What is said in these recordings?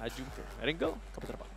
maju ke Erangel ke pertama.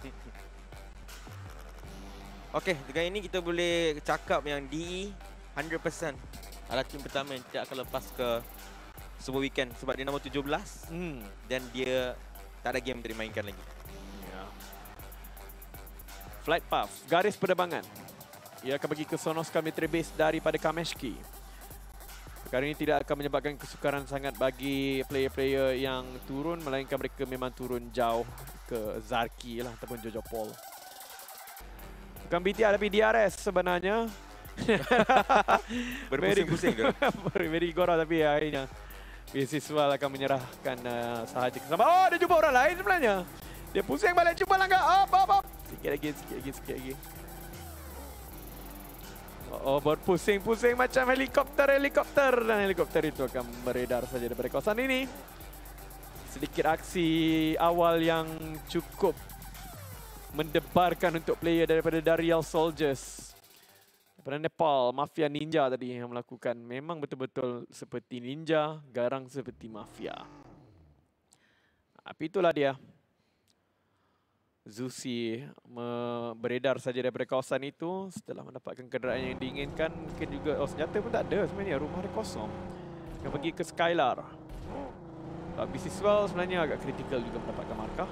Okey, dengan ini kita boleh cakap yang DE 100% adalah tim pertama yang tidak akan lepas ke sebuah weekend sebab dia nombor 17 dan dia tak ada game untuk dimainkan lagi. Ya. Flight path, garis penerbangan. Ia akan bagi ke Sonoska military base daripada Kameshki. Perkara ini tidak akan menyebabkan kesukaran sangat bagi player-player yang turun, melainkan mereka memang turun jauh ke Zarki lah ataupun Jojo Paul. Bukan BTR tapi DRS sebenarnya. Berpusing-pusing ke? Very gorau tapi akhirnya Beasiswa akan menyerahkan sahaja kesama. Oh, dia jumpa orang lain sebenarnya. Dia pusing balik, cuba langgar. Up. Sikit lagi. Oh, berpusing-pusing macam helikopter. Dan helikopter itu akan beredar saja daripada kawasan ini. Sedikit aksi awal yang cukup mendebarkan untuk player daripada Darial Soldiers. Daripada Nepal, Mafia Ninja tadi yang melakukan. Memang betul-betul seperti ninja, garang seperti mafia. Tapi itulah dia. Zusi beredar saja daripada kawasan itu setelah mendapatkan kenderaan yang diinginkan. Mungkin juga, senjata pun tak ada sebenarnya, rumah dia kosong. Yang pergi ke Skylar. Bisiswal sebenarnya agak kritikal juga mendapatkan markah.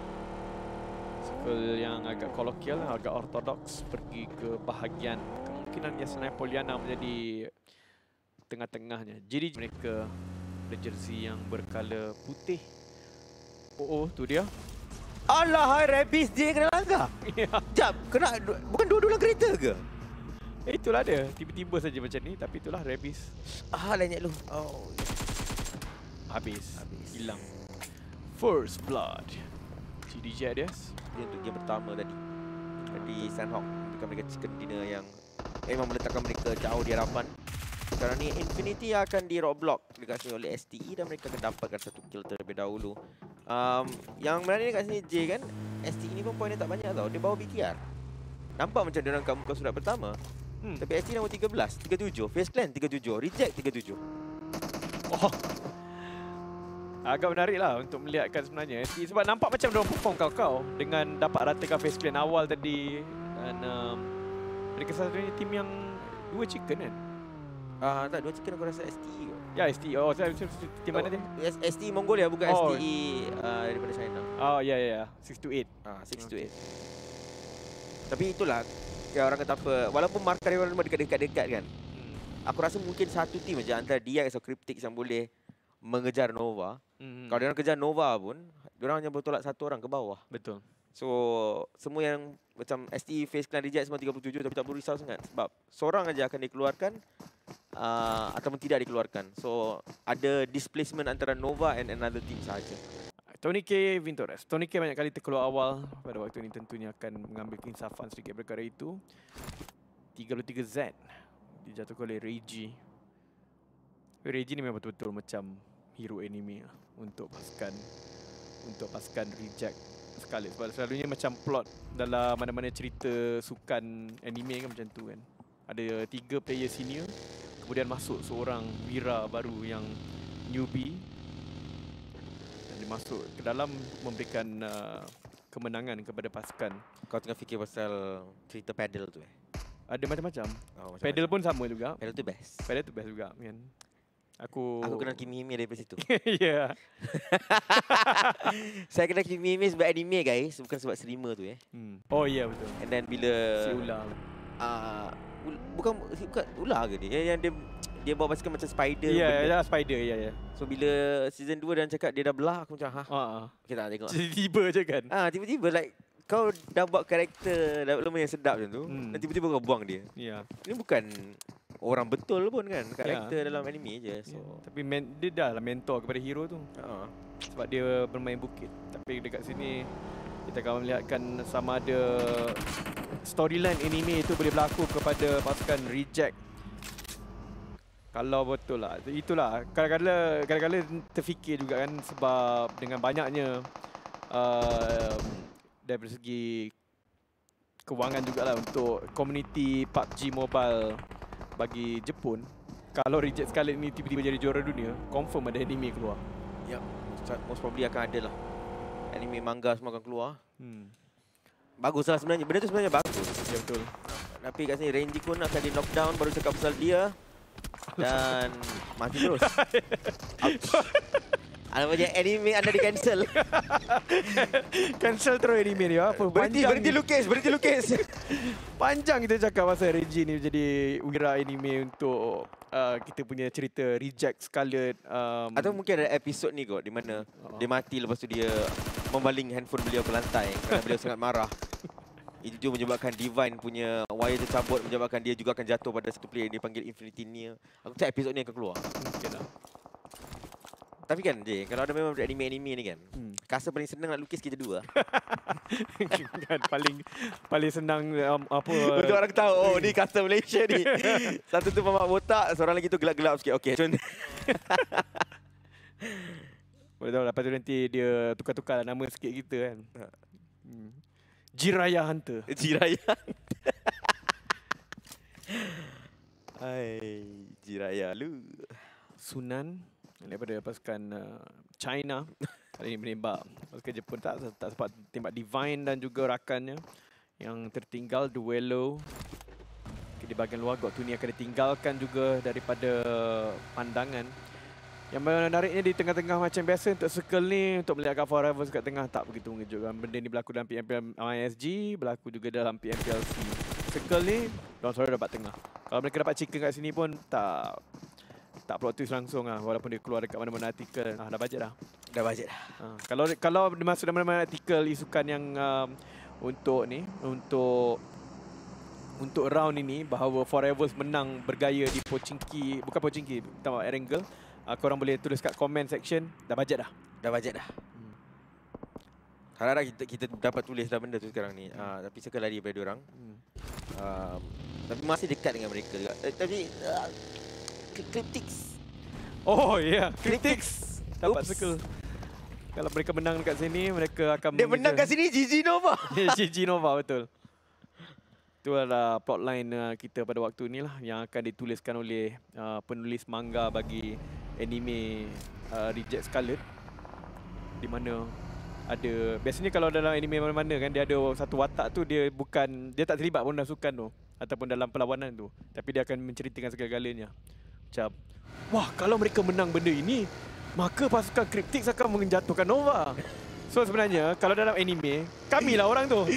Skill yang agak kolokial, agak ortodoks, pergi ke bahagian kemungkinan Yasnaya Poliana menjadi tengah-tengahnya. Jadi mereka berjersey yang berkala putih. Oh, tu dia. Alah, Rabis dia kena langgar. Sekejap, kena bukan dua-dua kereta ke? Itulah dia, tiba-tiba saja macam ni, tapi itulah Rabis. Lainnya lu. Oh. Habis. Hilang. First Blood. CDJ dia. Dia untuk game pertama tadi. Di Sandhawk. Untuk mereka chicken dinner yang memang meletakkan mereka jauh di hadapan. Sekarang ni Infinity akan di roadblock dekat sini oleh STE dan mereka akan dapatkan satu kill terlebih dahulu. Yang menarik dekat sini J kan, STE ni pun poinnya tak banyak tau. Dia bawa BKR. Nampak macam dia orang kat muka surat pertama. Tapi STE nombor 13, 37. Faze Clan 37, Reject 37. Oh. Agak menarik lah untuk melihatkan sebenarnya STE sebab nampak macam dia perform kau-kau dengan dapat ratakan Faze Clan awal tadi. Dan mereka satunya tim yang 2 chicken kan? Tak, 2 chicken aku rasa STE kot. Ya, STE. Oh, saya tim mana dia? STE Mongolia bukan STE daripada China. Oh, ya. 6 to 8. 6 to 8. Tapi itulah, ya orang kata apa, walaupun markah dia orang dekat-dekat kan. Aku rasa mungkin satu tim aja antara dia atau Cryptic yang boleh mengejar Nova. Kalau dia orang kejar Nova pun, dia orang hanya bertolak satu orang ke bawah. Betul. So, semua yang macam STE, Faze Clan, Reject semua 37 tapi tak perlu risau sangat. Sebab seorang aja akan dikeluarkan ataupun tidak dikeluarkan. So, ada displacement antara Nova and another team sahaja. Tony K Vintores. Tony K banyak kali terkeluar awal. Pada waktu ini tentunya akan mengambil keinsafan sedikit perkara itu. 33Z dijatuhkan oleh Reggie. Reggie ni memang betul-betul macam hero anime lah untuk pasukan Reject sekali. Sebab selalunya macam plot dalam mana-mana cerita sukan anime kan macam tu kan. Ada 3 player senior, kemudian masuk seorang Wira baru yang newbie. Dan dia masuk ke dalam memberikan kemenangan kepada pasukan. Kau tengah fikir pasal cerita paddle tu Ada macam-macam. Paddle pun sama juga. Paddle tu best. Paddle tu best juga kan. Aku kenal Kimi Hime daripada situ. Ya. Saya kenal Kimi Hime sebab anime guys, bukan sebab streamer tu Oh ya, betul. And then bila si ular. bukan ular ke dia? Yang dia bawa basikal macam spider. Ya, spider ya. So bila season 2 dan cakap dia dah belah, aku macam okay, tak tengok. Tiba-tiba je kan. Tiba-tiba like kau dah buat karakter lama yang sedap macam tu, dan tiba-tiba kau buang dia. Ya. Ini bukan orang betul pun kan, karakter dalam anime je. So tapi dia dah lah mentor kepada hero tu. Sebab dia bermain bukit. Tapi dekat sini kita akan melihatkan sama ada storyline anime itu boleh berlaku kepada pasukan Reject. Kalau betul lah, itulah kadang-kadang terfikir juga kan, sebab dengan banyaknya dari segi kewangan jugalah untuk komuniti PUBG Mobile bagi Jepun. Kalau Reject sekali ni tiba-tiba jadi juara dunia, confirm ada anime keluar. Ya, most probably akan ada lah. anime manga semua akan keluar. Baguslah sebenarnya. Benda tu sebenarnya bagus. Ya betul. Tapi kat sini Renji pun akan di knockdown baru cakap pasal dia. Dan mati terus. Ada banyak anime anda di cancel. Cancel terus anime dia. Apa? Berhenti lukis. Panjang kita cakap pasal Renji ni jadi wira anime untuk kita punya cerita reject Scarlet. Atau mungkin ada episod ni kot di mana dia mati lepas tu dia membaling handphone beliau ke lantai kerana beliau sangat marah. Itu menyebabkan Divine punya wire tercabut, menyebabkan dia juga akan jatuh pada satu player yang dipanggil Infinity Near. Aku tak episod ni akan keluar. Mungkin lah. Tapi kan Jay, kalau ada memang anime-anime ni kan, rasa paling senang nak lukis kita dua. Kan paling senang apa untuk orang tahu, oh ni custom Malaysia ni. Satu tu mamak botak, seorang lagi tu gelap-gelap sikit. Okey, contoh. Boleh tahu lepas tu nanti dia tukar-tukar nama sikit kita kan. Jiraya Hunter. Hai, Jiraya lu. Sunan daripada pasukan China kali ini menembak pasukan Jepun tak sempat tembak Divine dan juga rakannya yang tertinggal Duello di bahagian luar. Waktu ini akan ditinggalkan juga daripada pandangan. Yang menariknya di tengah-tengah macam biasa untuk circle ni, untuk melihat Forever kat tengah tak begitu mengejutkan. Benda ni berlaku dalam PMPL ISG, berlaku juga dalam PMPLC. Circle ni, diorang selalu dapat tengah. Kalau mereka dapat chicken kat sini pun tak plot twist langsung lah, walaupun dia keluar dekat mana-mana artikel. Dah bajet dah. Kalau dia masuk dalam mana-mana artikel isukan yang untuk round ini bahawa Forever menang bergaya di Pochinki, bukan Pochinki, minta Erangel. Korang boleh tulis kat comment section. Dah bajet dah. Harap-harap kita dapat tulis dah benda tu sekarang ni. Tapi circle lari daripada diorang. Tapi masih dekat dengan mereka juga. Tapi Cryptics. Oh ya, yeah. Cryptics dapat circle. Kalau mereka menang dekat sini, mereka akan dia menang kat sini GG Nova. GG Nova betul. Itu adalah plotline kita pada waktu ni lah yang akan dituliskan oleh penulis manga bagi anime Reject Scarlet, di mana ada biasanya kalau dalam anime mana-mana kan dia ada satu watak tu, dia tak terlibat pun dalam sukan tu ataupun dalam perlawanan tu, tapi dia akan menceritakan segala-galanya. Macam, wah kalau mereka menang benda ini, maka pasukan Cryptics akan menjatuhkan Nova. So sebenarnya kalau dalam anime, kamilah orang tu.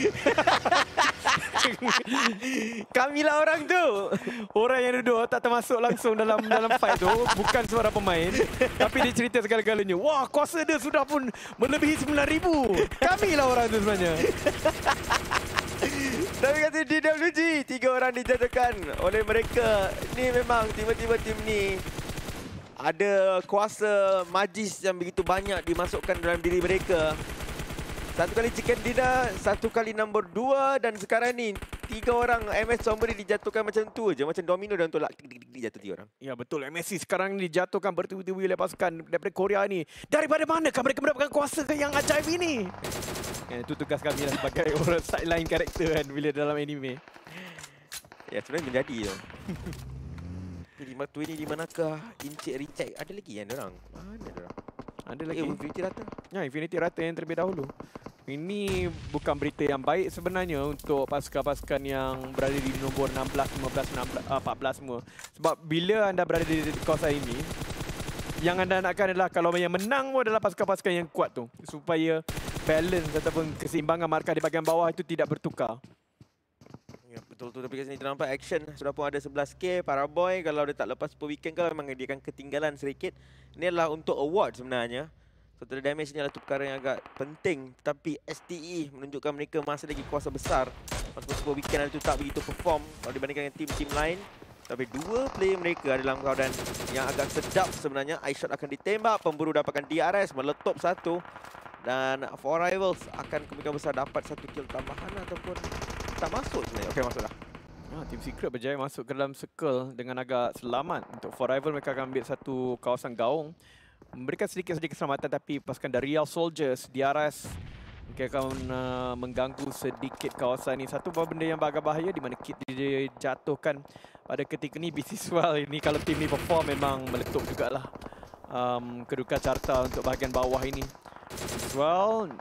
Kamilah orang tu. Orang yang duduk tak termasuk langsung dalam fight tu, bukan seorang pemain, tapi dia cerita segala-galanya. Wah, kuasa dia sudah pun melebihi 9,000. Kamilah orang tu sebenarnya. Tapi kata DWG, 3 orang dijatuhkan oleh mereka. Ni memang tiba-tiba tim ni ada kuasa magis yang begitu banyak dimasukkan dalam diri mereka. Satu kali chicken dinner, satu kali nombor 2, dan sekarang ni 3 orang MS Sombri dijatuhkan macam tu je, macam domino dan tolak jatuh 3 orang. Ya betul, MSC sekarang ni dijatuhkan bertubi-tubi oleh pasukan daripada Korea ni. Daripada manakah mereka mendapatkan kuasa yang ajaib ini? Itu tugas kami lah sebagai orang sideline karakter kan bila dalam anime. Ya sebenarnya menjadi tu. Waktu ini di manakah Encik Recheck? Ada lagi yang orang? Mana orang? Ada lagi. Infinity Rata. Ya, Infinity Rata yang terlebih dahulu. Ini bukan berita yang baik sebenarnya untuk pasukan-pasukan yang berada di nombor 16, 15, 16, 14 semua. Sebab bila anda berada di kawasan ini, yang anda nakkan adalah kalau yang menang adalah pasukan-pasukan yang kuat tu, supaya balance ataupun keseimbangan markah di bahagian bawah itu tidak bertukar. Ya, betul tu. Tapi kat sini ternampak action sudah pun ada 11k. Para boy kalau dia tak lepas per weekend kalau memang dia akan ketinggalan sedikit. Ini adalah untuk award sebenarnya. Total damage ni adalah perkara yang agak penting. Tapi STE menunjukkan mereka masih lagi kuasa besar. Meskipun per weekend itu tak begitu perform kalau dibandingkan dengan tim-tim lain. Tapi 2 player mereka dalam keadaan yang agak sedap sebenarnya. iShot akan ditembak, pemburu dapatkan DRS, meletup satu. Dan For Rivals akan kemungkinan besar dapat 1 kill tambahan ataupun tak masuk sebenarnya. Okey, masuklah. Team Secret berjaya masuk ke dalam circle dengan agak selamat. Untuk For Rival mereka akan ambil satu kawasan gaung, memberikan sedikit saja keselamatan, tapi pasukan dari Real Soldiers DRS mungkin akan mengganggu sedikit kawasan ini. Satu benda yang agak bahaya di mana kit dijatuhkan pada ketika ini. Bisiswal ini kalau tim ni perform memang meletup jugalah kedudukan carta untuk bahagian bawah ini. Bisiswal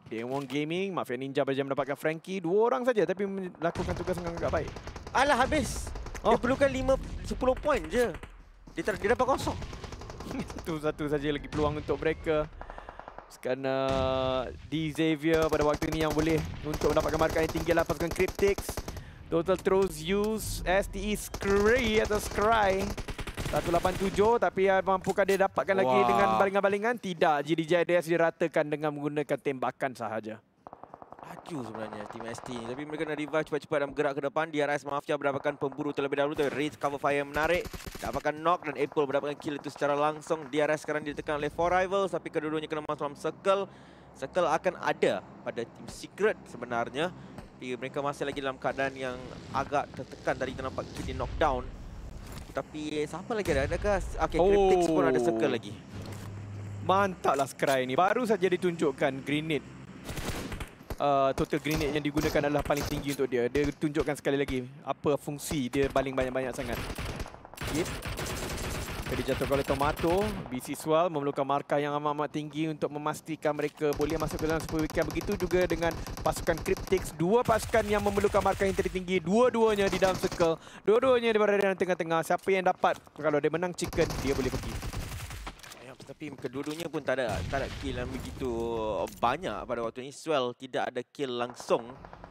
Dewon Gaming, Mafia Ninja berjaya mendapatkan Frankie. 2 orang saja tapi melakukan tugas dengan agak baik. Alah, habis. Dia perlukan 10 poin je. Dia dapat kosong. Satu saja lagi peluang untuk mereka. Kerana di Xavier pada waktu ini yang boleh untuk mendapatkan markah yang tinggi adalah pasukan Cryptics. Total throws use STE Scry atau Scry 187, tapi mampukah dia dapatkan lagi dengan balingan-balingan? Tidak. GDJDS diratakan dengan menggunakan tembakan sahaja. Laju sebenarnya tim ST ni, tapi mereka nak revive cepat-cepat dan bergerak ke depan. DRS Mafia mendapatkan pemburu terlebih dahulu, tapi Raid cover fire yang menarik, dapatkan knock dan Apple mendapatkan kill itu secara langsung. DRS sekarang ditekan oleh 4 rivals, tapi kedua-duanya kena masuk dalam circle. Circle akan ada pada tim Secret sebenarnya, tapi mereka masih lagi dalam keadaan yang agak tertekan. Tadi kita nampak kill di knockdown, tapi siapa lagi ada? Adakah Cryptics pun ada circle lagi? Mantaplah Scry ni, baru saja ditunjukkan grenade. Total grenade yang digunakan adalah paling tinggi untuk dia. Dia tunjukkan sekali lagi apa fungsi dia baling banyak-banyak sangat. Hit. Jadi jatuh oleh Tomato. BC Swell memerlukan markah yang amat-amat tinggi untuk memastikan mereka boleh masuk ke dalam super weekend. Begitu juga dengan pasukan Cryptics. 2 pasukan yang memerlukan markah yang tertinggi. Dua-duanya di dalam circle. Dua-duanya berada dalam tengah-tengah. Siapa yang dapat, kalau dia menang chicken, dia boleh pergi. Tapi kedua-duanya pun tak ada kill yang begitu banyak pada waktu ini. Swell tidak ada kill langsung.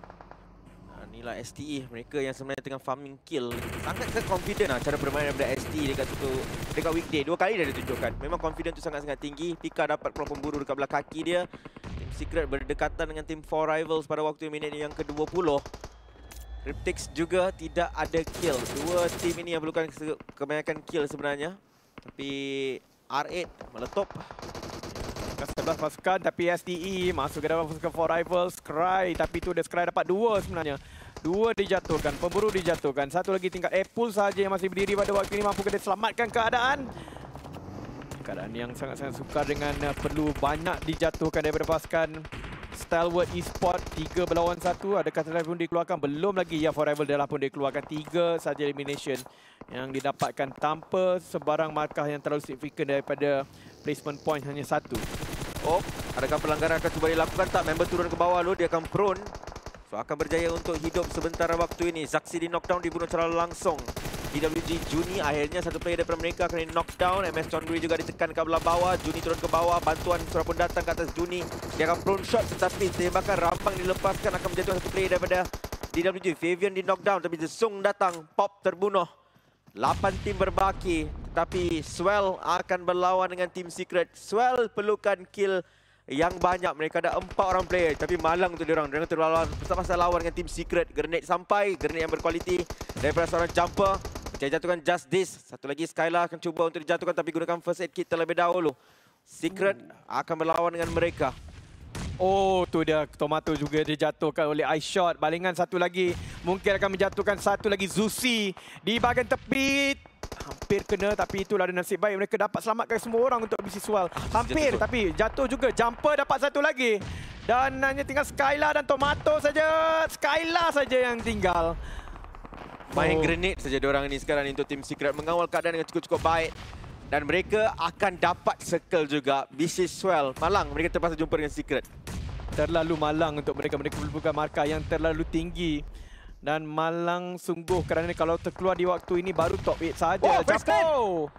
Inilah STE, mereka yang sebenarnya tengah farming kill. Sangat confident cara bermain daripada STE dekat weekday. 2 kali dah ditunjukkan. Memang confident tu sangat-sangat tinggi. Pika dapat peluang pemburu dekat belah kaki dia. Tim Secret berdekatan dengan tim 4 rivals pada waktu minit yang ke-20. Cryptics juga tidak ada kill. 2 tim ini yang perlukan kebanyakan kill sebenarnya. Tapi R8 meletup. 11 pasukan, tapi STE masuk ke dalam pasukan 4 rivals. Scry, tapi tu dia Scry dapat 2 sebenarnya. 2 dijatuhkan, pemburu dijatuhkan. Satu lagi tingkat Apple saja yang masih berdiri pada waktu ini. Mampukah dia selamatkan keadaan? Keadaan yang sangat-sangat sukar dengan perlu banyak dijatuhkan daripada pasukan Stalwart Esport. 3 berlawan 1. Adakah telah pun dikeluarkan? Belum lagi. Ya, Forever telah pun dikeluarkan. 3 saja elimination yang didapatkan tanpa sebarang markah yang terlalu signifikan daripada placement point, hanya 1. Oh, adakah pelanggaran akan cuba dilakukan? Tak, member turun ke bawah dulu, dia akan prone. So akan berjaya untuk hidup sebentar waktu ini. Zaxi di knockdown, dibunuh secara langsung. DWG Juni, akhirnya satu player daripada mereka akan di knockdown. MS Chongri juga ditekan ke belah bawah. Juni turun ke bawah, bantuan sudah pun datang ke atas Juni. Dia akan prone shot, tetapi tembakan rampang dilepaskan, akan menjatuhkan satu player daripada DWG. Fabian di knockdown, tapi Zesung datang, pop terbunuh. 8 tim berbaki, tetapi Swell akan berlawan dengan tim Secret. Swell perlukan kill yang banyak. Mereka ada 4 orang player, tapi malang untuk diorang. Mereka terlawan pasal lawan dengan tim Secret. Grenade sampai, grenade yang berkualiti daripada seorang jumper. Dia jatuhkan Just This. Satu lagi Skylar akan cuba untuk dijatuhkan, tapi gunakan first aid kit terlebih dahulu. Secret akan berlawan dengan mereka. Oh, tu dia Tomato juga dijatuhkan oleh Ice Shot. Balingan satu lagi mungkin akan menjatuhkan satu lagi Zusi di bahagian tepi. Hampir kena, tapi itulah nasib baik. Mereka dapat selamatkan semua orang untuk BC Swell. Hampir, tapi jatuh juga. Jumper dapat satu lagi. Dan hanya tinggal Skylar dan Tomato saja. Skylar saja yang tinggal. Main grenade saja diorang ini sekarang untuk tim Secret. Mengawal keadaan dengan cukup-cukup baik. Dan mereka akan dapat circle juga. BC Swell. Malang, mereka terpaksa jumpa dengan Secret. Terlalu malang untuk mereka. Mereka bukan markah yang terlalu tinggi. Dan malang sungguh kerana kalau terkeluar di waktu ini baru top 8 saja. Jatuh!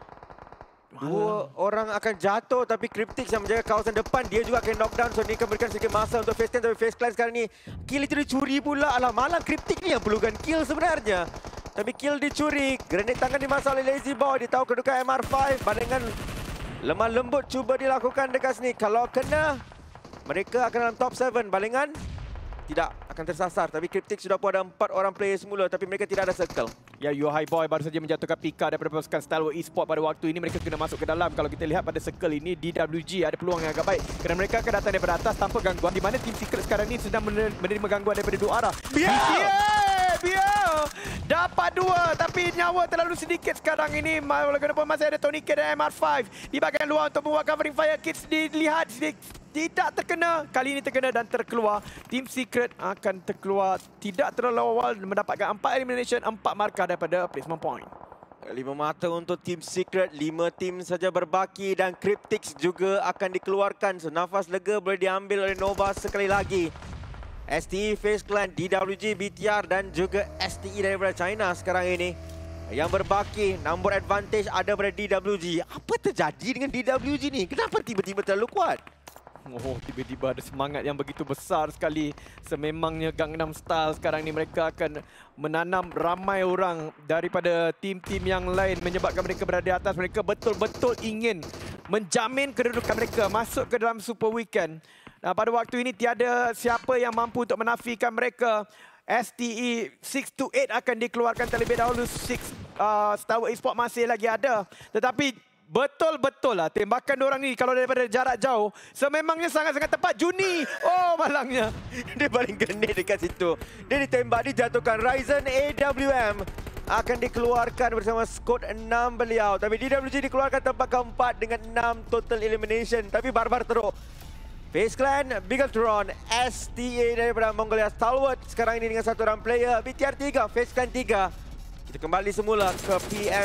2 orang akan jatuh, tapi Cryptics yang menjaga kawasan depan, dia juga akan knockdown. So dia akan berikan sedikit masa untuk Faze Clan. Tapi Faze Clan sekarang ni kill itu dicuri pula. Alah, malang Cryptics ni yang perlukan kill sebenarnya. Tapi kill dicuri. Grenade tangan dimasak oleh Lazy Boy. Dia tahu kedudukan MR5. Bandingan lemah lembut cuba dilakukan dekat sini. Kalau kena, mereka akan dalam top 7. Balingan tidak akan tersasar. Tapi Cryptics sudah pun ada 4 orang player semula. Tapi mereka tidak ada circle. Ya, Yohai Boy baru saja menjatuhkan Pika daripada pasukan Stalwart Esport pada waktu ini. Mereka kena masuk ke dalam. Kalau kita lihat pada circle ini, DWG ada peluang yang agak baik. Kerana mereka akan datang daripada atas tanpa gangguan. Di mana tim Secret sekarang ini sedang menerima gangguan daripada 2 arah. Biar dapat 2, tapi nyawa terlalu sedikit sekarang ini. Walaupun masih ada Tony K dan MR5 di bahagian luar untuk membuat covering fire. Kids dilihat tidak terkena. Kali ini terkena dan terkeluar. Tim Secret akan terkeluar tidak terlalu awal, mendapatkan 4 elimination, 4 markah daripada placement point. 5 mata untuk Team Secret, 5 tim saja berbaki dan Cryptix juga akan dikeluarkan. So nafas lega boleh diambil oleh Nova sekali lagi. STE, Faze Clan, DWG, BTR dan juga STE daripada China sekarang ini. Yang berbaki, number advantage ada pada DWG. Apa terjadi dengan DWG ni? Kenapa tiba-tiba terlalu kuat? Oh, tiba-tiba ada semangat yang begitu besar sekali. Sememangnya Gangnam Style sekarang ni mereka akan menanam ramai orang daripada tim-tim yang lain menyebabkan mereka berada di atas. Mereka betul-betul ingin menjamin kedudukan mereka masuk ke dalam Super Weekend. Pada waktu ini tiada siapa yang mampu untuk menafikan mereka. STE 6 to 8 akan dikeluarkan terlebih dahulu. Star Wars Esports masih lagi ada. Tetapi betul-betul lah tembakan diorang ni kalau daripada jarak jauh sememangnya sangat-sangat tepat. Juni, oh malangnya dia baling grenade dekat situ. Dia ditembak, dijatuhkan. Ryzen AWM akan dikeluarkan bersama skod 6 beliau. Tapi DWG dikeluarkan tempat keempat dengan 6 total elimination. Tapi barbar teruk. Faze Clan, Bigatron, STA daripada Mongolia Stalwart sekarang ini dengan 1 orang player. BTR 3, Faze Clan 3. Kita kembali semula ke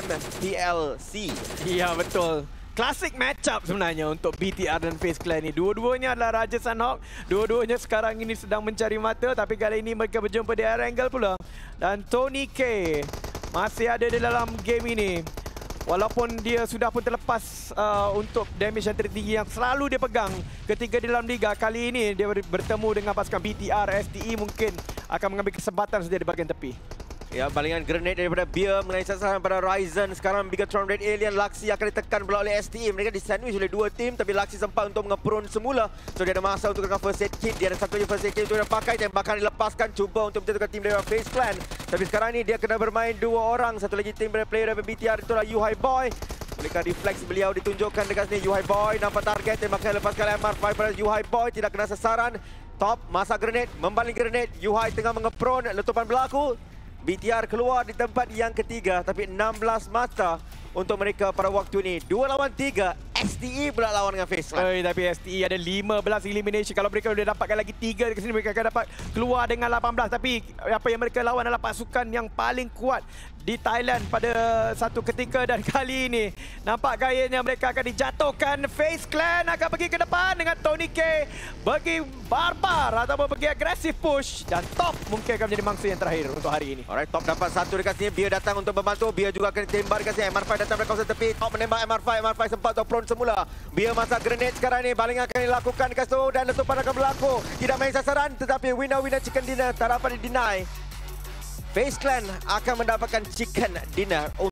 PMGC. Ya, betul. Klasik matchup sebenarnya untuk BTR dan Faze Clan ni. Dua-duanya adalah Raja Sunhawk. Dua-duanya sekarang ini sedang mencari mata. Tapi kali ini mereka berjumpa di Erangel pula. Dan Tony K masih ada di dalam game ini. Walaupun dia sudah pun terlepas untuk damage yang tertinggi yang selalu dia pegang ketika di dalam Liga. Kali ini dia bertemu dengan pasukan BTR. STE mungkin akan mengambil kesempatan saja di bahagian tepi. Ya, balingan grenade daripada Beer mengenai sasaran pada Ryzen. Sekarang Bigatron Red Alien, Laxi akan ditekan pula oleh STE. Mereka disandwich oleh 2 tim tapi Laxi sempat untuk mengeprun semula. So dia ada masa untuk gunakan first aid kit. Dia ada satu je first aid kit untuk dia pakai dan bahkan dilepaskan cuba untuk menjatuhkan tim daripada Faze Clan. Tapi sekarang ni dia kena bermain 2 orang. Satu lagi tim daripada player daripada BTR itulah Yuhai Boy. Bolehkah refleks beliau ditunjukkan dekat sini. Yuhai Boy nampak target dan bahkan lepaskan MR5 pada Yuhai Boy. Tidak kena sasaran. Top, masa grenade, membaling grenade. Yuhai tengah mengeprun, letupan berlaku. BTR keluar di tempat yang ketiga tapi 16 mata untuk mereka pada waktu ini. 2 lawan 3. STE pula lawan dengan Faze Clan. Tapi STE ada 15 elimination. Kalau mereka boleh dapatkan lagi 3 di sini, mereka akan dapat keluar dengan 18. Tapi apa yang mereka lawan adalah pasukan yang paling kuat di Thailand pada satu ketika. Dan kali ini nampak gayanya mereka akan dijatuhkan. Faze Clan akan pergi ke depan dengan Tony K bagi barbar ataupun bagi agresif push. Dan Top mungkin akan menjadi mangsa yang terakhir untuk hari ini. Alright, Top dapat 1 dekat sini. Beer datang untuk membantu. Beer juga akan ditembak dekat sini. MR5 datang dari kawasan tepi. Top menembak MR5. MR5 sempat untuk prone semula. Beer masak grenade sekarang ni. Baling akan dilakukan dekat situ dan letupan akan berlaku. Tidak main sasaran tetapi winner chicken dinner tak dapat di-deny. Faze Clan akan mendapatkan chicken dinner